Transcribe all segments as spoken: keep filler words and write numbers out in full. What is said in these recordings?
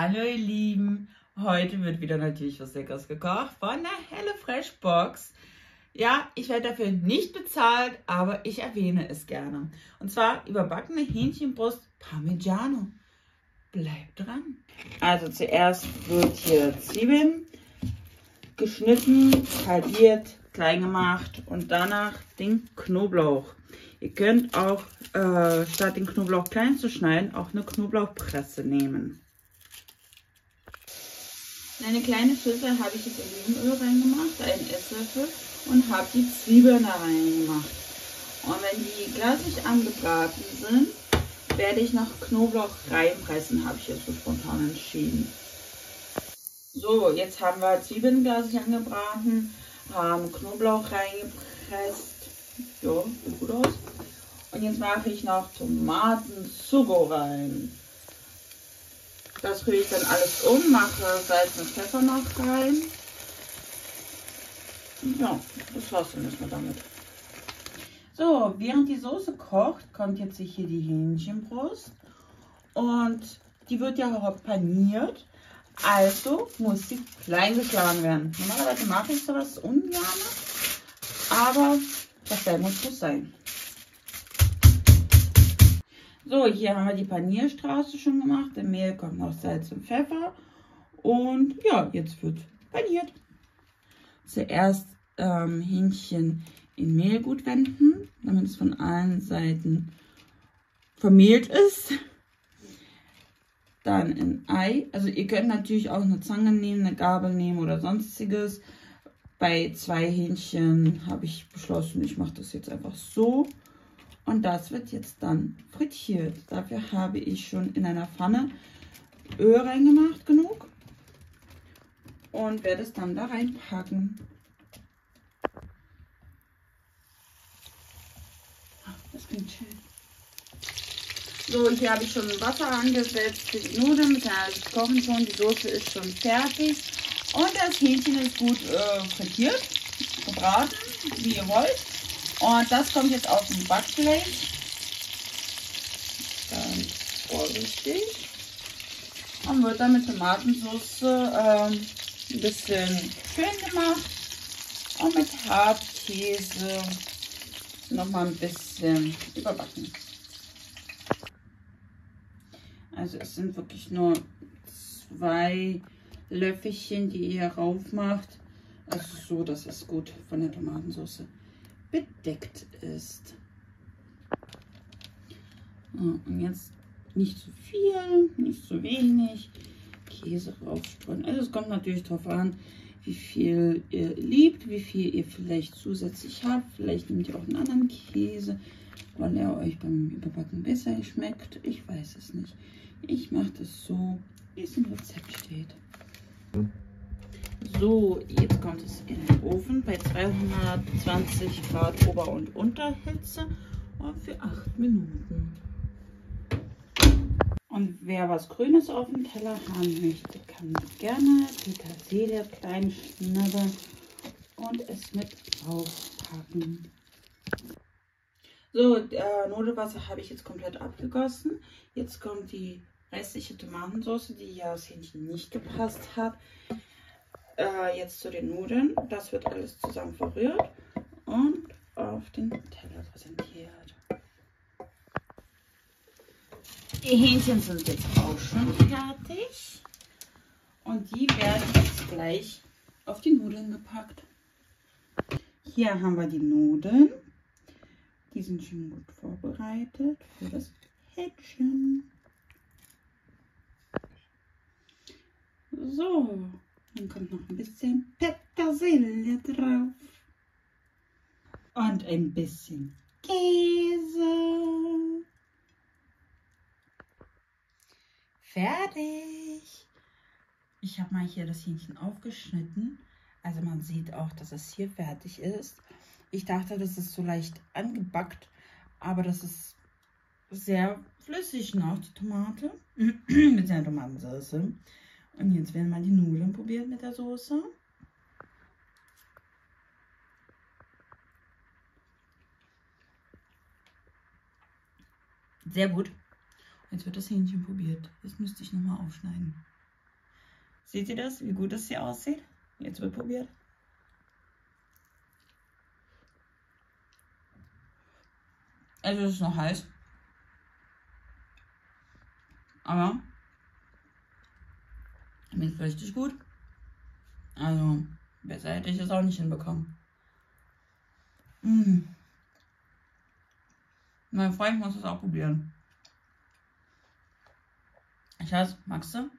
Hallo ihr Lieben, heute wird wieder natürlich was Leckeres gekocht von der HelloFresh Box. Ja, ich werde dafür nicht bezahlt, aber ich erwähne es gerne. Und zwar überbackene Hähnchenbrust Parmigiano. Bleibt dran. Also zuerst wird hier Zwiebeln geschnitten, halbiert, klein gemacht und danach den Knoblauch. Ihr könnt auch äh, statt den Knoblauch klein zu schneiden, auch eine Knoblauchpresse nehmen. In eine kleine Schüssel habe ich jetzt Olivenöl reingemacht, einen Esslöffel, und habe die Zwiebeln da reingemacht. Und wenn die glasig angebraten sind, werde ich noch Knoblauch reinpressen, habe ich jetzt so spontan entschieden. So, jetzt haben wir Zwiebeln glasig angebraten, haben Knoblauch reingepresst. Ja, sieht gut aus. Und jetzt mache ich noch Tomatensugo rein. Das rühre ich dann alles um, mache Salz und Pfeffer noch rein. Ja, das war's dann erstmal damit. So, während die Soße kocht, kommt jetzt hier die Hähnchenbrust. Und die wird ja auch paniert. Also muss sie klein geschlagen werden. Normalerweise mache ich sowas ungern, aber das muss so sein. So, hier haben wir die Panierstraße schon gemacht. Im Mehl kommt noch Salz und Pfeffer. Und ja, jetzt wird paniert. Zuerst ähm, Hähnchen in Mehl gut wenden, damit es von allen Seiten vermehlt ist. Dann ein Ei. Also ihr könnt natürlich auch eine Zange nehmen, eine Gabel nehmen oder sonstiges. Bei zwei Hähnchen habe ich beschlossen, ich mache das jetzt einfach so. Und das wird jetzt dann frittiert. Dafür habe ich schon in einer Pfanne Öl reingemacht, genug. Und werde es dann da reinpacken. Das klingt schön. So, hier habe ich schon Wasser angesetzt für die Nudeln. Mit der kochen schon. Die Soße ist schon fertig. Und das Hähnchen ist gut äh, frittiert, gebraten, wie ihr wollt. Und das kommt jetzt auf den Backblech. Ganz vorsichtig. Und wird dann mit Tomatensauce ähm, ein bisschen schön gemacht. Und mit Hartkäse nochmal ein bisschen überbacken. Also es sind wirklich nur zwei Löffelchen, die ihr rauf macht. Also so, dass es gut von der Tomatensauce bedeckt ist. Und jetzt nicht zu viel, nicht zu wenig. Käse raufstreuen. Also es kommt natürlich darauf an, wie viel ihr liebt, wie viel ihr vielleicht zusätzlich habt. Vielleicht nehmt ihr auch einen anderen Käse, weil er euch beim Überbacken besser schmeckt. Ich weiß es nicht. Ich mache das so, wie es im Rezept steht. So, jetzt kommt es in den Ofen bei zweihundertzwanzig Grad Ober- und Unterhitze und für acht Minuten. Und wer was Grünes auf dem Teller haben möchte, kann gerne Petersilie klein schnibbeln und es mit draufpacken. So, äh, Nudelwasser habe ich jetzt komplett abgegossen. Jetzt kommt die restliche Tomatensauce, die ja das Hähnchen nicht gepasst hat, äh, jetzt zu den Nudeln. Das wird alles zusammen verrührt und auf den Teller präsentiert. Die Hähnchen sind jetzt auch schon fertig und die werden jetzt gleich auf die Nudeln gepackt. Hier haben wir die Nudeln. Die sind schon gut vorbereitet für das Hähnchen. So, dann kommt noch ein bisschen Petersilie drauf. Und ein bisschen Käse. Fertig. Ich habe mal hier das Hähnchen aufgeschnitten. Also man sieht auch, dass es hier fertig ist. Ich dachte, das ist so leicht angebackt, aber das ist sehr flüssig noch, die Tomate, mit der Tomatensauce. Und jetzt werden wir die Nudeln probieren mit der Soße. Sehr gut. Jetzt wird das Hähnchen probiert. Das müsste ich nochmal aufschneiden. Seht ihr das, wie gut das hier aussieht? Jetzt wird probiert. Also es ist noch heiß. Aber mir ist richtig gut. Also besser hätte ich es auch nicht hinbekommen. Mmh. Mein Freund muss es auch probieren. Schatz, magst du?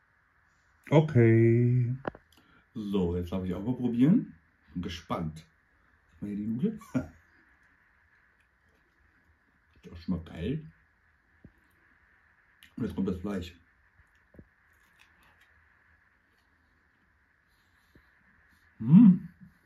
Okay. So, jetzt darf ich auch mal probieren. Bin gespannt. Mal hier die Nudel. Das schmeckt geil. Und jetzt kommt das Fleisch. Mmh.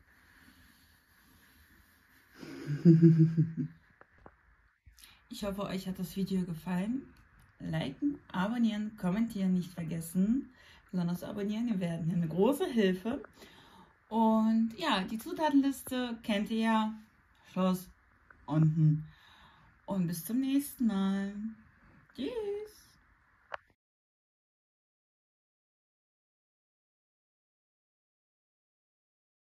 Ich hoffe, euch hat das Video gefallen. Liken, abonnieren, kommentieren nicht vergessen. Besonders abonnieren, wir werden hier eine große Hilfe. Und ja, die Zutatenliste kennt ihr ja. Schluss unten. Und bis zum nächsten Mal. Tschüss.